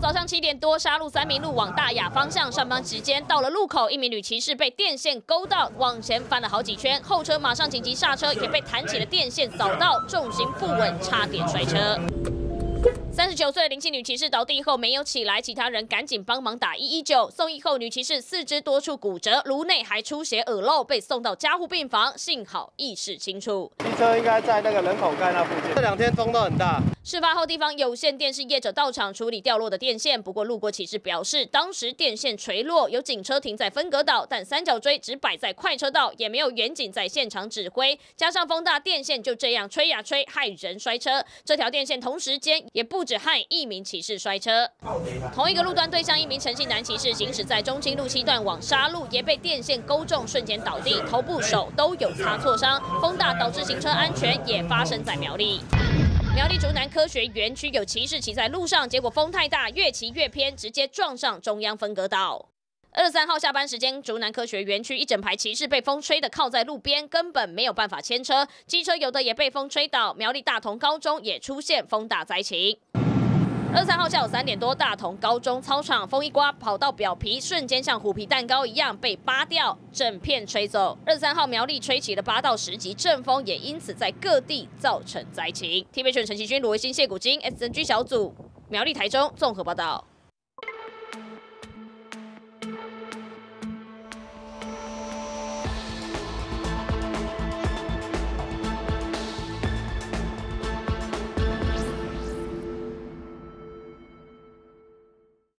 早上7点多，沙鹿3民路往大雅方向上班时间，到了路口，一名女骑士被电线勾到，往前翻了好几圈，后车马上紧急刹车，也被弹起了电线扫到，重心不稳，差点摔车。 39岁的林姓女骑士倒地后没有起来，其他人赶紧帮忙打119。送医后，女骑士四肢多处骨折，颅内还出血耳漏，被送到加护病房，幸好意识清楚。 机车应该在那个人口盖那附近。这2天风都很大。 事发后，地方有线电视业者到场处理掉落的电线。不过，路过骑士表示，当时电线垂落，有警车停在分隔岛，但三角锥只摆在快车道，也没有远警在现场指挥。加上风大，电线就这样吹呀吹，害人摔车。这条电线同时间也不止害一名骑士摔车。同一个路段对向一名陈姓男骑士行驶在中清路7段往沙路，也被电线勾中，瞬间倒地，头部手都有擦挫伤。风大导致行车安全也发生在苗栗。 苗栗竹南科学园区有骑士骑在路上，结果风太大，越骑越偏，直接撞上中央分隔岛。23号下班时间，竹南科学园区一整排骑士被风吹得靠在路边，根本没有办法牵车，机车有的也被风吹倒。苗栗大同高中也出现风大灾情。 23号下午3点多，大同高中操场风一刮，跑道表皮瞬间像虎皮蛋糕一样被扒掉，整片吹走。23号苗栗吹起了8到10级阵风，也因此在各地造成灾情。TVBS 陈其勋、罗维新、谢古金 SNG 小组苗栗台中综合报道。